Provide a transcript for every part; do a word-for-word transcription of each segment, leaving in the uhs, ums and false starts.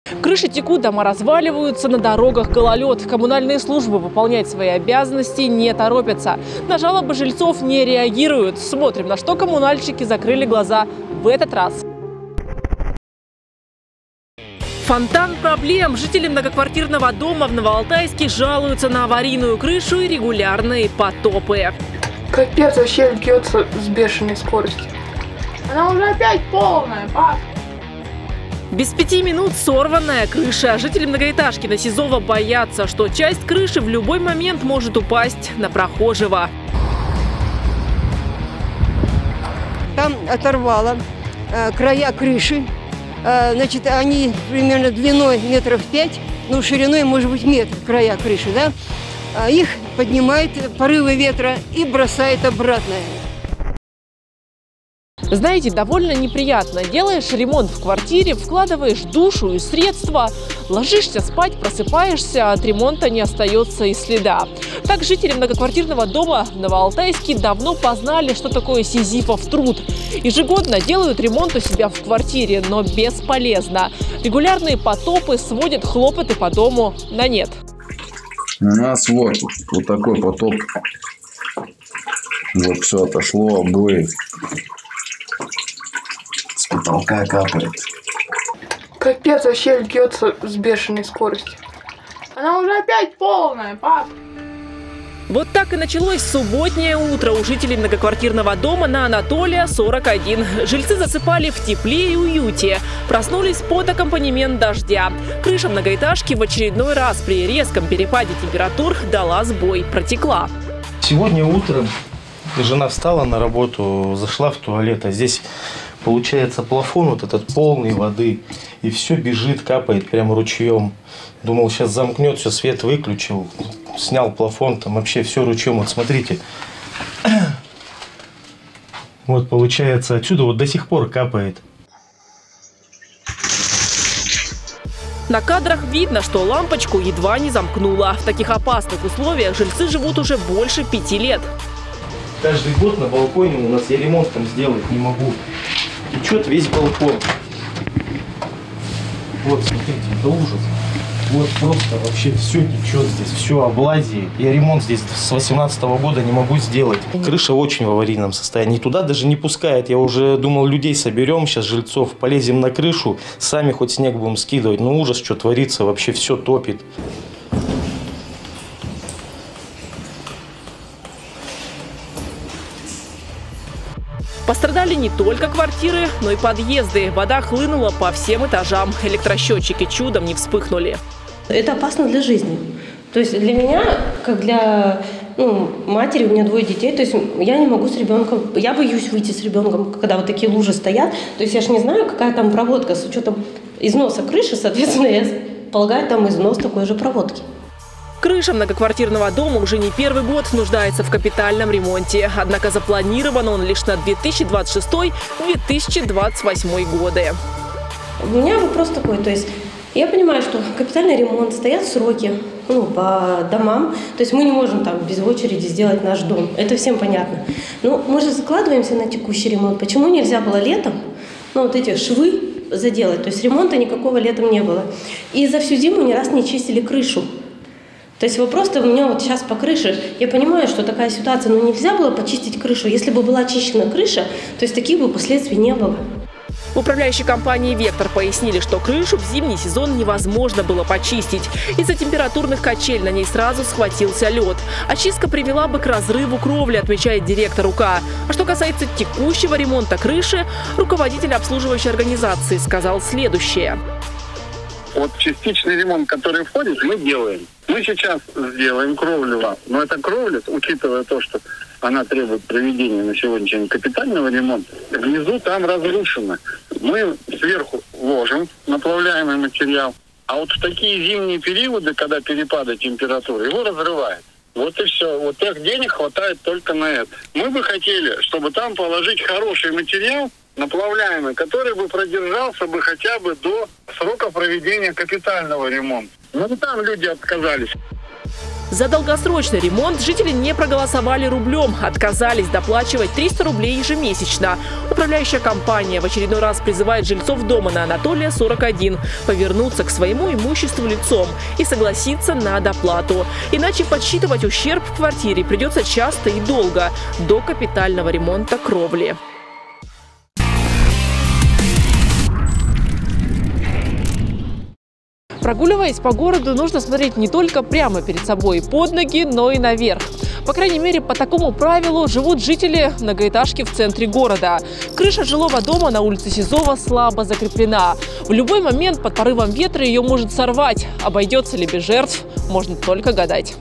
Крыши текут, дома разваливаются, на дорогах гололед. Коммунальные службы выполнять свои обязанности не торопятся. На жалобы жильцов не реагируют. Смотрим, на что коммунальщики закрыли глаза в этот раз. Фонтан проблем. Жители многоквартирного дома в Новоалтайске жалуются на аварийную крышу и регулярные потопы. Капец, вообще льется с бешеной скоростью. Она уже опять полная, пап. Без пяти минут сорванная крыша. Жители многоэтажки на Сизова боятся, что часть крыши в любой момент может упасть на прохожего. Там оторвало э, края крыши. Э, значит, они примерно длиной метров пять, но шириной может быть метр края крыши, да? А их поднимает порывы ветра и бросает обратно. Знаете, довольно неприятно. Делаешь ремонт в квартире, вкладываешь душу и средства, ложишься спать, просыпаешься, а от ремонта не остается и следа. Так жители многоквартирного дома в Новоалтайске давно познали, что такое сизифов труд. Ежегодно делают ремонт у себя в квартире, но бесполезно. Регулярные потопы сводят хлопоты по дому на нет. У нас вот, вот такой потоп. Вот все отошло, обои. С потолка капает. Капец, вообще льется с бешеной скоростью. Она уже опять полная, пап. Вот так и началось субботнее утро у жителей многоквартирного дома на Анатолия, сорок один. Жильцы засыпали в тепле и уюте. Проснулись под аккомпанемент дождя. Крыша многоэтажки в очередной раз при резком перепаде температур дала сбой, протекла. Сегодня утром жена встала на работу, зашла в туалет, а здесь получается плафон вот этот полный воды. И все бежит, капает прям ручьем. Думал, сейчас замкнет, все, свет выключил. Снял плафон, там вообще все ручьем. Вот смотрите. Вот получается отсюда вот до сих пор капает. На кадрах видно, что лампочку едва не замкнула. В таких опасных условиях жильцы живут уже больше пяти лет. Каждый год на балконе у нас я ремонт там сделать не могу. Течет весь балкон. Вот, смотрите, это ужас. Вот просто вообще все течет здесь, все облазии. Я ремонт здесь с восемнадцатого года не могу сделать. Крыша очень в аварийном состоянии. Туда даже не пускает. Я уже думал, людей соберем, сейчас жильцов, полезем на крышу, сами хоть снег будем скидывать. Но ужас, что творится, вообще все топит. Пострадали не только квартиры, но и подъезды. Вода хлынула по всем этажам. Электросчетчики чудом не вспыхнули. Это опасно для жизни. То есть для меня, как для ну, матери, у меня двое детей, то есть я не могу с ребенком, я боюсь выйти с ребенком, когда вот такие лужи стоят. То есть я же не знаю, какая там проводка с учетом износа крыши, соответственно, я полагаю, там износ такой же проводки. Крыша многоквартирного дома уже не первый год нуждается в капитальном ремонте. Однако запланирован он лишь на две тысячи двадцать шестой — две тысячи двадцать восьмой годы. У меня вопрос такой, то есть я понимаю, что капитальный ремонт, стоят сроки ну, по домам, то есть мы не можем там без очереди сделать наш дом, это всем понятно. Но мы же закладываемся на текущий ремонт. Почему нельзя было летом ну, вот эти швы заделать? То есть ремонта никакого летом не было. И за всю зиму ни раз не чистили крышу. То есть вопрос-то у меня вот сейчас по крыше, я понимаю, что такая ситуация, но нельзя было почистить крышу. Если бы была очищена крыша, то есть таких бы последствий не было. В управляющей компании «Вектор» пояснили, что крышу в зимний сезон невозможно было почистить. Из-за температурных качель на ней сразу схватился лед. Очистка привела бы к разрыву кровли, отмечает директор УК. А что касается текущего ремонта крыши, руководитель обслуживающей организации сказал следующее. Вот частичный ремонт, который входит, мы делаем. Мы сейчас сделаем кровлю, но эта кровля, учитывая то, что она требует проведения на сегодняшний день капитального ремонта, внизу там разрушено. Мы сверху ложим наплавляемый материал, а вот в такие зимние периоды, когда перепады температуры, его разрывает. Вот и все. Вот тех денег хватает только на это. Мы бы хотели, чтобы там положить хороший материал, наплавляемый, который бы продержался бы хотя бы до срока проведения капитального ремонта. Но там люди отказались. За долгосрочный ремонт жители не проголосовали рублем, отказались доплачивать триста рублей ежемесячно. Управляющая компания в очередной раз призывает жильцов дома на Анатолия сорок один повернуться к своему имуществу лицом и согласиться на доплату. Иначе подсчитывать ущерб в квартире придется часто и долго, до капитального ремонта кровли. Прогуливаясь по городу, нужно смотреть не только прямо перед собой под ноги, но и наверх. По крайней мере, по такому правилу живут жители многоэтажки в центре города. Крыша жилого дома на улице Сизова слабо закреплена. В любой момент под порывом ветра ее может сорвать. Обойдется ли без жертв, можно только гадать.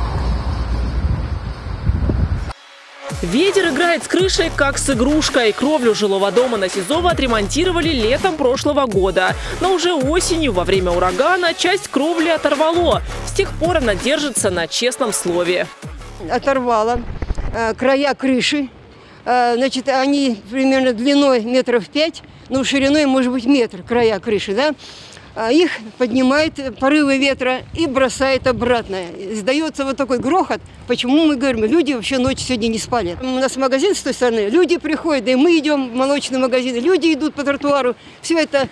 Ветер играет с крышей, как с игрушкой. Кровлю жилого дома на Сизова отремонтировали летом прошлого года. Но уже осенью, во время урагана, часть кровли оторвало. С тех пор она держится на честном слове. Оторвала э, края крыши. Э, значит, они примерно длиной метров пять, но шириной может быть метр, края крыши, да? Их поднимает порывы ветра и бросает обратно. Издается вот такой грохот. Почему мы говорим, люди вообще ночью сегодня не спали. У нас магазин с той стороны, люди приходят, и мы идем в молочный магазин, люди идут по тротуару. Все это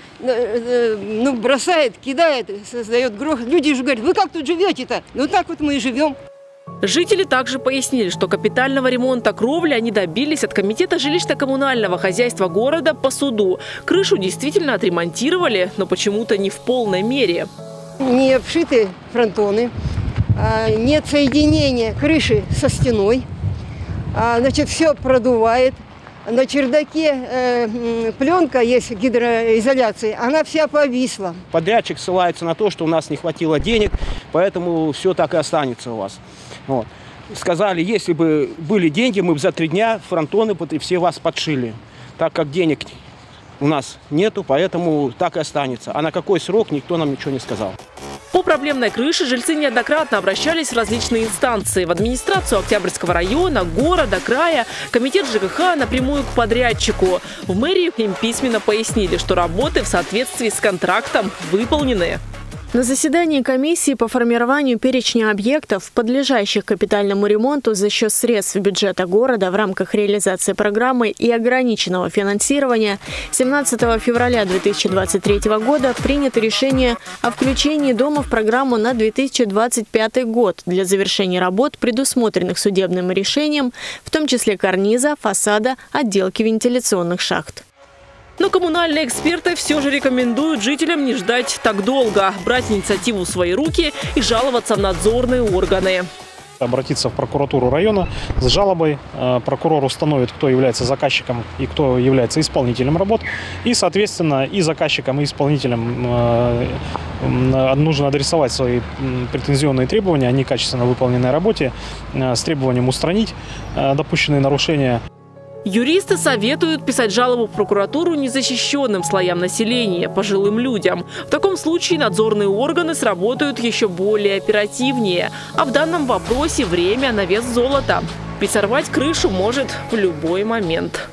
ну, бросает, кидает, создает грохот. Люди же говорят, вы как тут живете-то? Ну так вот мы и живем. Жители также пояснили, что капитального ремонта кровли они добились от комитета жилищно-коммунального хозяйства города по суду. Крышу действительно отремонтировали, но почему-то не в полной мере. Не обшиты фронтоны, нет соединения крыши со стеной, значит, все продувает. На чердаке э, пленка есть гидроизоляции, она вся повисла. Подрядчик ссылается на то, что у нас не хватило денег, поэтому все так и останется у вас. Вот. Сказали, если бы были деньги, мы бы за три дня фронтоны и все вас подшили. Так как денег у нас нету, поэтому так и останется. А на какой срок, никто нам ничего не сказал. По проблемной крыше жильцы неоднократно обращались в различные инстанции. В администрацию Октябрьского района, города, края, комитет ЖКХ, напрямую к подрядчику. В мэрии им письменно пояснили, что работы в соответствии с контрактом выполнены. На заседании комиссии по формированию перечня объектов, подлежащих капитальному ремонту за счет средств бюджета города в рамках реализации программы и ограниченного финансирования, семнадцатого февраля две тысячи двадцать третьего года принято решение о включении дома в программу на две тысячи двадцать пятый год для завершения работ, предусмотренных судебным решением, в том числе карниза, фасада, отделки вентиляционных шахт. Но коммунальные эксперты все же рекомендуют жителям не ждать так долго, брать инициативу в свои руки и жаловаться в надзорные органы. Обратиться в прокуратуру района с жалобой. Прокурор установит, кто является заказчиком и кто является исполнителем работ. И, соответственно, и заказчикам, и исполнителям нужно адресовать свои претензионные требования о некачественно выполненной работе с требованием устранить допущенные нарушения. Юристы советуют писать жалобу в прокуратуру незащищенным слоям населения, пожилым людям. В таком случае надзорные органы сработают еще более оперативнее. А в данном вопросе время на вес золота. Ведь сорвать крышу может в любой момент.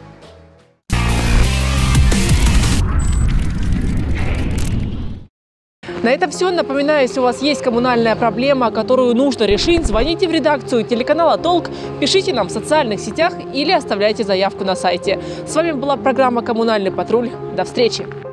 На этом все. Напоминаю, если у вас есть коммунальная проблема, которую нужно решить, звоните в редакцию телеканала «Толк», пишите нам в социальных сетях или оставляйте заявку на сайте. С вами была программа «Коммунальный патруль». До встречи!